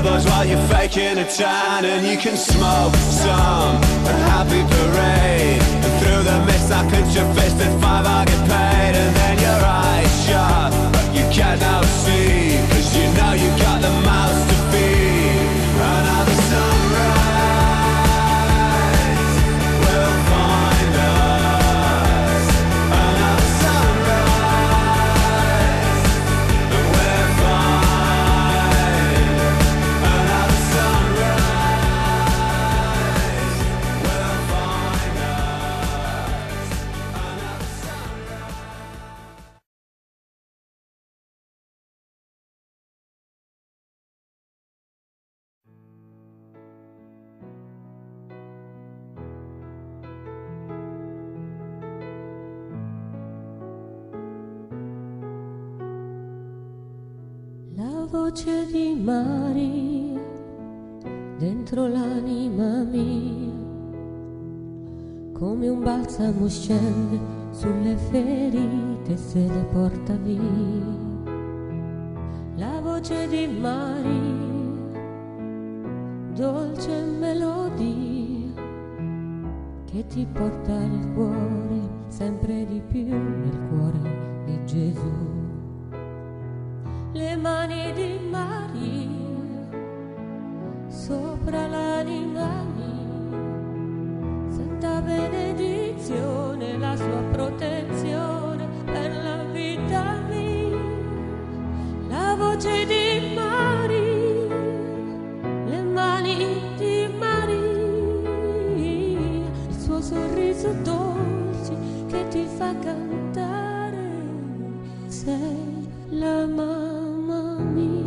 elbows while you're faking a tan, and you can smoke some a happy parade. And through the mist I clench your fist at 5 I get paid. And then your eyes shut but you can't now see, 'cause you know you got the mouth to feed. Another sunrise will find us. Another sunrise and we're fine. Another sunrise will find us. Another sunrise. La voce di Maria dentro l'anima mia, come un balsamo scende sulle ferite e se le porta via. La voce di Maria, dolce melodia, che ti porta il cuore sempre di più nel cuore di Gesù. Le mani di Maria sopra l'anima mia, santa benedizione, la sua protezione per la vita mia. La voce di Maria, le mani di Maria, il suo sorriso dolce che ti fa cantare. Sei la mamma mia.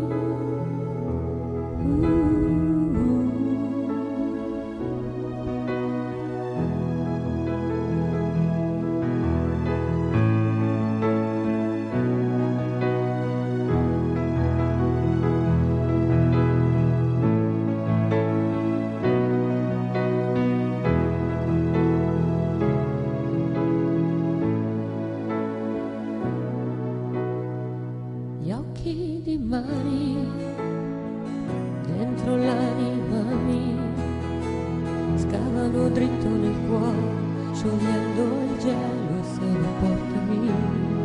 Gli occhi di Maria dentro l'anima mia scavano dritto nel cuore, sciogliendo il gelo e se lo porta via.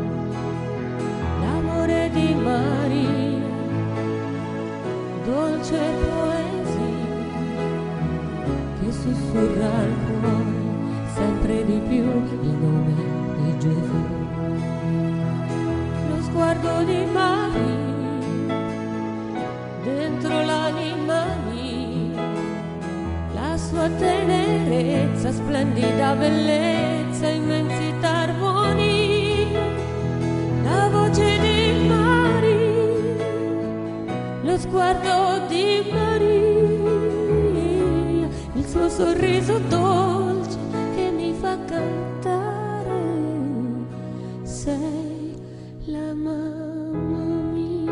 L'amore di Maria, dolce poesia che sussurra al cuore sempre di più il nome di Gesù. Lo sguardo di Maria dentro l'anima mia, la sua tenerezza, splendida bellezza, immensità, armonia. La voce di Maria, lo sguardo di Maria, il suo sorriso dolce che mi fa cantare. Sei la mamma mia.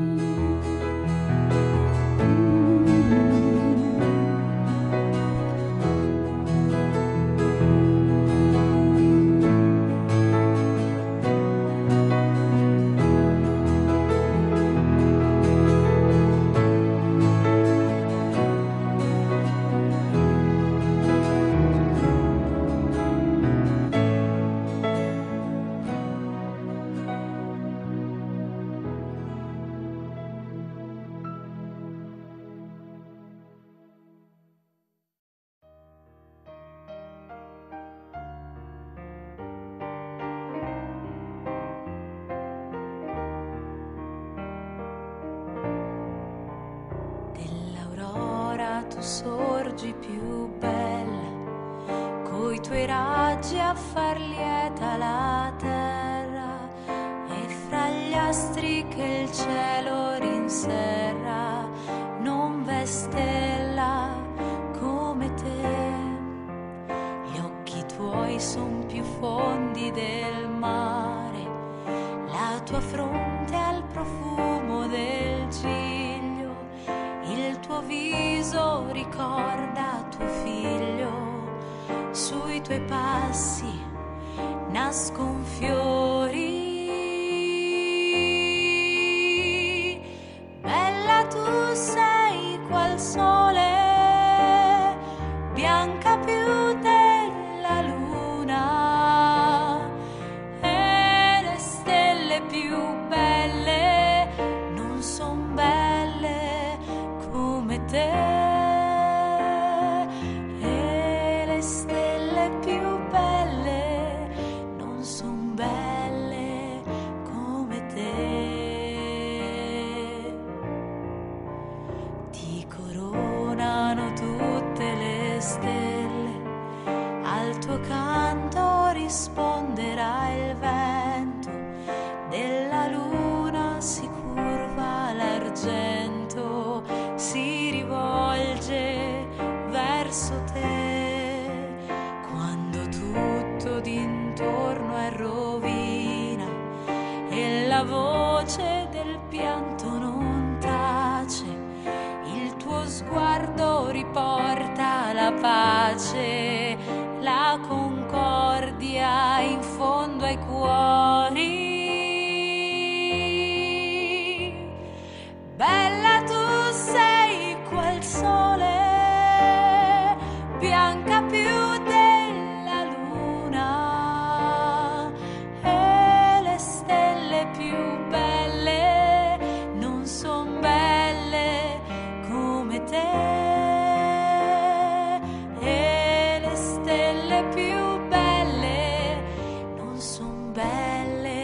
Dell'aurora tu sorgi più bella, coi tuoi raggi a far lieta la terra, e fra gli astri che il cielo rinserra non v'è stella come te. Gli occhi tuoi son più fondi del mare, la tua fronte ha il profumo del giglio, il tuo viso ricorda tuo figlio, sui tuoi passi nascon fiori. Bella tu sei. pace, la concordia in fondo ai cuori. Bella tu sei quel sole, bianca più della luna, e le stelle più belle non son belle come te, e le stelle più belle non son belle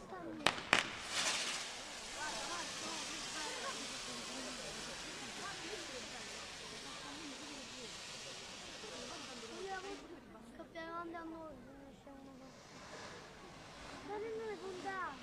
Scoppiamo andando, ne esce uno dopo. Ma non è punta.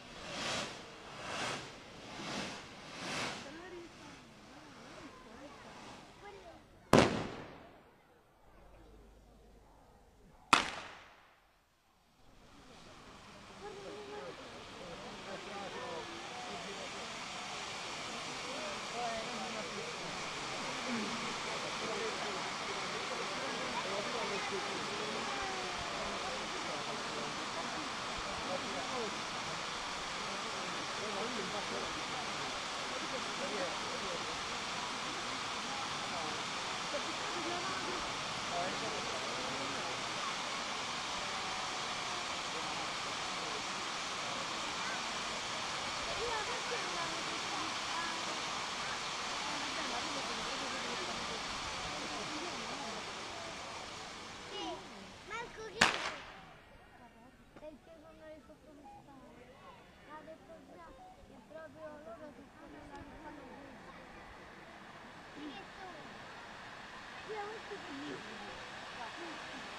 Io